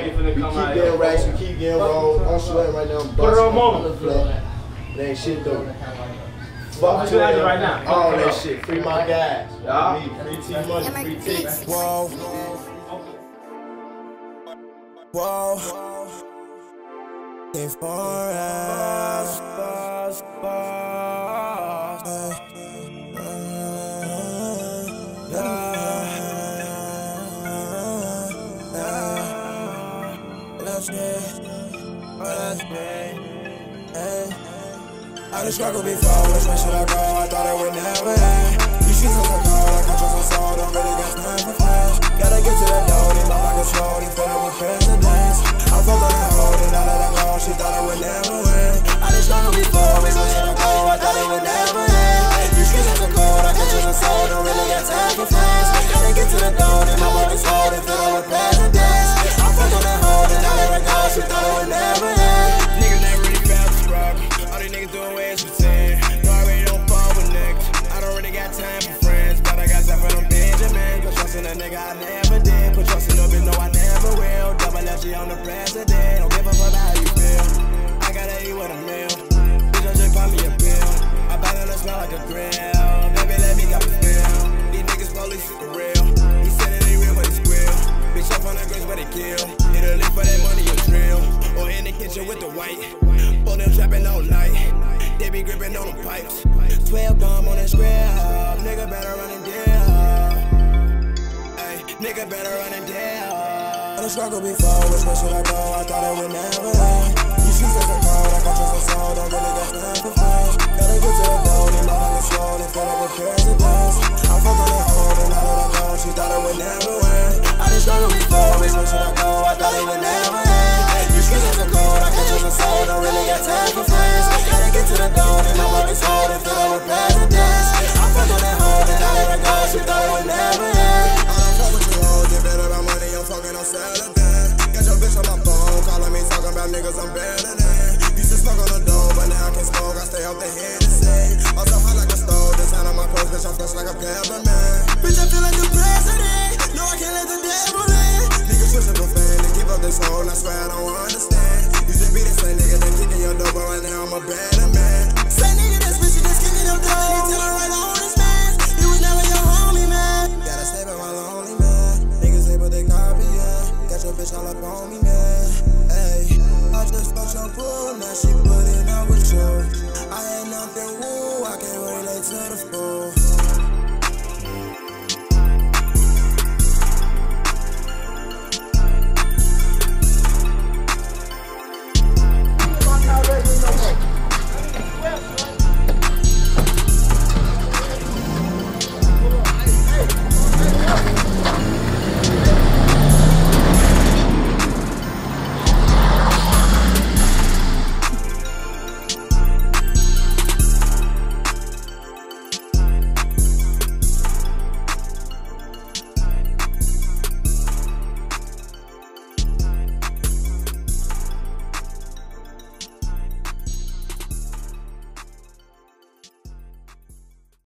keep getting racks, we keep getting rolled. I'm sweating right now. Put her on moment. It ain't shit though. Fuck you right now. All that shit. Free my guys. Free T Money, free tickets. Whoa. Whoa. If for us, I done struggled before, which way should I go? I thought it would never end. These streets are so cold, I can't trust my soul, don't really got time for flash. Gotta get to the door, these motherfuckers slowly filling with presidents. I'm fucked on that hoe, and now that I'm gone, she thought I would never win. I done struggled before, which way should I go? I thought it would never end. These streets are so cold, I can't trust my soul, don't really got time for flash. Gotta get to the door, these motherfuckers slowly filling with presidents. I'm fucked on that hoe, and now that I'm gone, she thought it would never end. Niggas never really felt this rock. All these niggas doing ways for 10. No, I really don't fall with niggas. I don't really got time for friends, but I got time for them Benjamins. Put trust in a nigga I never did. Put trust in a bitch, no I never will. Double FG on the president. Don't give a fuck how you feel. I gotta eat with a meal. Bitch, just buy me a pill. I bite on the smell like a grill. Baby, let me got the feel. These niggas police for real. He said it ain't real, but it's real. Bitch, up on the grace, but they kill. Hit a lick for that money, a drill. Or in the kitchen with the white. Pull them trapping all night. They be gripping on them pipes. 12 bomb on the square. Nigga better run and deal. Ay, nigga better run and deal. I done struggled before, which way should I go? I thought it would never end. These streets are so cold, I can't trust my soul, don't really got time for flash. Gotta get to the door, these motherfuckers slow, they fill up with presidents. I'm fucked on that hoe, and now that I'm gone, she thought it would never win. I done struggled before, which way should I go? I thought it would never end. These streets are so cold, I can't trust my soul, don't really got time for friends. Gotta get to the door, these motherfuckers slow, they fill up with presidents. I'm fucked on that hoe, and now that I'm gone, she thought it would never end. I don't fuck with you hoes, get better about money, I'm fucking on Saturday. Got your bitch on my phone, calling me, talking about niggas I'm better than. Used to smoke on the door, but now I can't smoke, I stay off the head to say. I'm so hot like a stove, design on my clothes, bitch, I'm fresh like a peppermint. Bitch, I feel like the president, no, I can't let the devil in. Niggas switching for fame, to keep up this hole, I swear I don't understand. Used to be the same nigga that kicking your door, but right now I'm a better man. Same nigga that's bitch, that's kicking your door, he tell her right on his man. You was never your homie, man. Gotta stay by my lonely man. Niggas say, but they copy, yeah. Got your bitch all up on me, man. Ayy, I just fucked your boo, now she put it out with you. I ain't nothing woo, I can't relate to the fool.